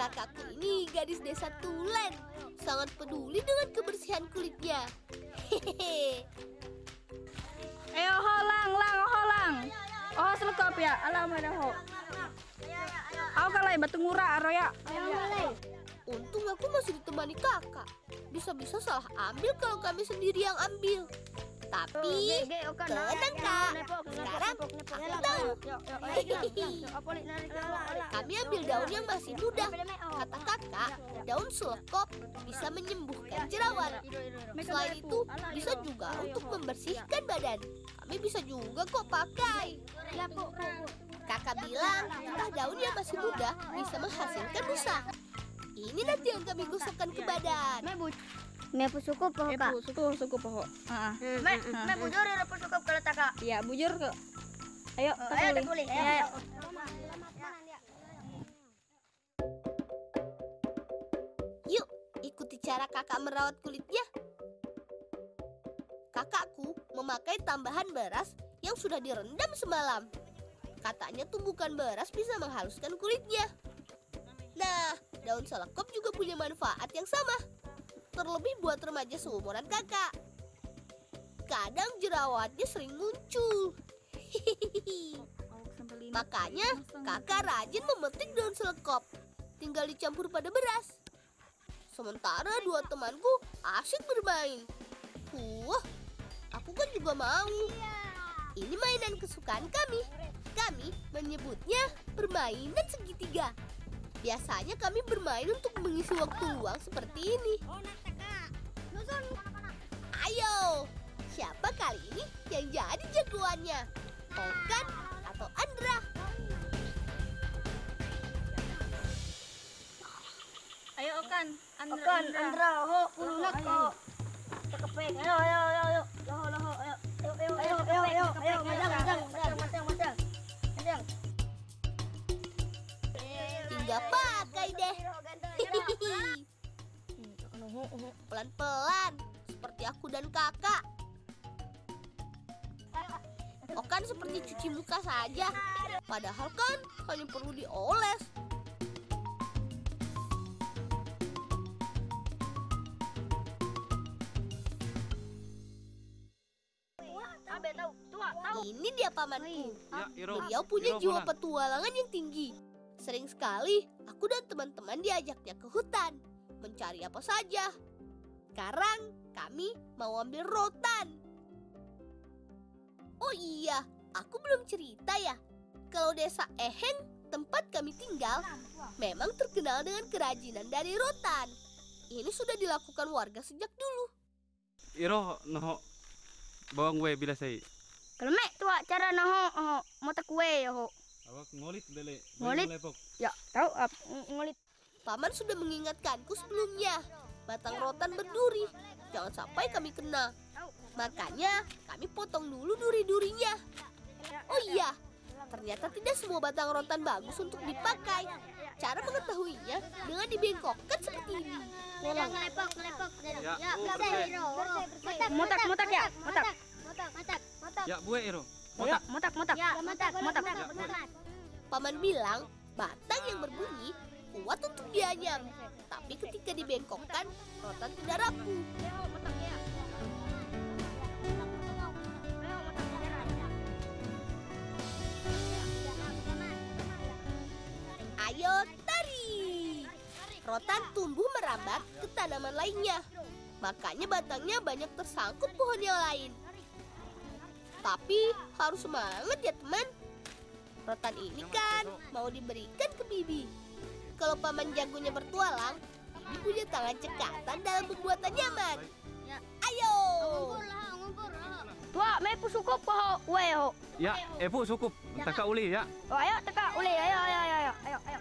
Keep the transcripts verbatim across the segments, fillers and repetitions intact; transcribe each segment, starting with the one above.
Kakakku ini gadis desa Tulen, sangat peduli dengan kebersihan kulitnya. Hehehe. Ayo holang, lang, holang. Oh selekop ya, alam ada ho. Aku kalai batu ngura aroya. Untung aku masih ditemani kakak. Bisa-bisa salah ambil kalau kami sendiri yang ambil. Tapi tenang kak, sekarang aku tahu. Kami ambil daun yang masih muda. Kata kakak, daun selekop bisa menyembuhkan jerawat. Selain itu, bisa juga untuk membersihkan badan. Kami bisa juga kok pakai. Kakak bilang, entah daun yang masih muda bisa menghasilkan busa. Ini nanti yang kami gosokkan ke badan. Mepu sukup poho kak. Epu suku suku poho. Heeh. Me, me bujur ya repu sukup kalau tak kak. Iya, bujur ke. Ayo, Ayo tak boleh. Ayo. Yuk, ikuti cara kakak merawat kulitnya. Kakakku memakai tambahan beras yang sudah direndam semalam. Katanya tumbukan beras bisa menghaluskan kulitnya. Nah, daun selekop juga punya manfaat yang sama. Terlebih buat remaja seumuran kakak. Kadang jerawatnya sering muncul. Makanya kakak rajin memetik daun selekop. Tinggal dicampur pada beras. Sementara dua temanku asyik bermain. Wah, aku kan juga mau. Ini mainan kesukaan kami. Kami menyebutnya permainan segitiga. Biasanya kami bermain untuk mengisi waktu luang seperti ini. Ayo, siapa kali ini yang jadi jagoannya? Okan atau Andra? Ayo Okan, Andra. Okan, Andra, ho, pulunak kok. Cekepek. Ayo, ayo, ayo, ayo. Loho, loho, ayo. Ayo, ayo, ayo, ayo, ayo, ayo, madang, madang, madang, madang, madang. Madang. Tinggal pakai deh. Pelan-pelan, seperti aku dan kakak. Okan seperti cuci muka saja. Padahal kan hanya perlu dioles. Ini dia pamanku. Beliau punya jiwa petualangan yang tinggi. Sering sekali aku dan teman-teman diajaknya ke hutan mencari apa saja. Sekarang kami mau ambil rotan. Oh iya, aku belum cerita ya. Kalau desa Eheng, tempat kami tinggal, memang terkenal dengan kerajinan dari rotan. Ini sudah dilakukan warga sejak dulu. Iro noho bawang we bila say. Kelmek tua cara noho oh, motak kue ho. Awak ngolit dele. Ngolit? Ya, tahu ap ngolit. Paman sudah mengingatkanku sebelumnya. Batang rotan berduri. Jangan sampai kami kena. Makanya kami potong dulu duri-durinya. Oh iya, ternyata tidak semua batang rotan bagus untuk dipakai. Cara mengetahuinya dengan dibengkokkan seperti ini. Ngelepok, ngelepok. Ya, Ya, oh, bersih, bersih. Iro. Bersih. Motak, motak ya, motak. Motak, motak, motak. Ya bue Iro. Ayo, Motak. motak, motak. Ya, motak, motak, Ya, motak. Paman bilang batang yang berbunyi kuat untuk dianyam. Tapi ketika dibengkokkan, rotan tidak rapuh. Ayo tarik. Rotan tumbuh merambat ke tanaman lainnya. Makanya batangnya banyak tersangkut pohon yang lain. Tapi harus semangat ya teman. Rotan ini kan mau diberikan ke Bibi. Kalau paman jagonya bertualang, Bibi punya tangan cekatan dalam pembuatan nyaman. Ayo. Tua, mepu sukup poho kue ho. Ya, epu cukup. Taka uli ya. Oh, ayo teka uli, ayo, ayo, ayo, ayo, ayo, ayo.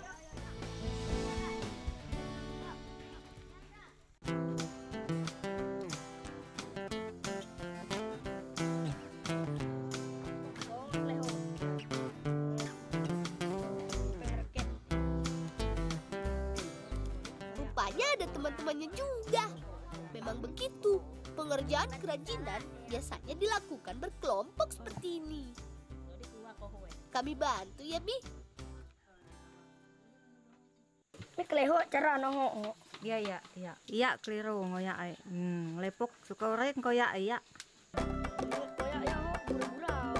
Rupanya ada teman-temannya juga. Memang begitu. Pengerjaan kerajinan biasanya dilakukan berkelompok seperti ini. Kami bantu ya, Bi. Tapi keleho cara noho. Iya iya iya. Iya keliru ngoyak ai. Hmm, lepok suka orek ngoyak iya. Koyak ya ho, gurau-gurau.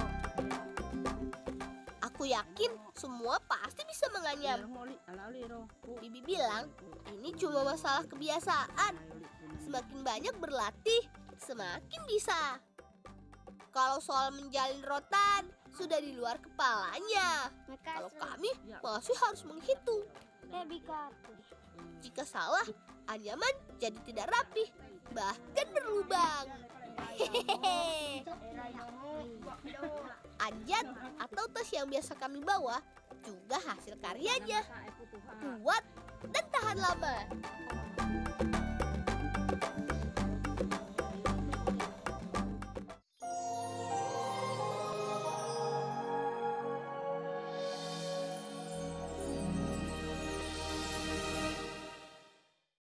Aku yakin semua pasti bisa menganyam. Bibi bilang, ini cuma masalah kebiasaan. Semakin banyak berlatih, semakin bisa. Kalau soal menjalin rotan, sudah di luar kepalanya. Kalau kami masih harus menghitung. Eh, Bika. Jika salah, anyaman jadi tidak rapi, bahkan berlubang. Hehehe. Anjat atau tas yang biasa kami bawa juga hasil karyanya. Kuat dan tahan lama.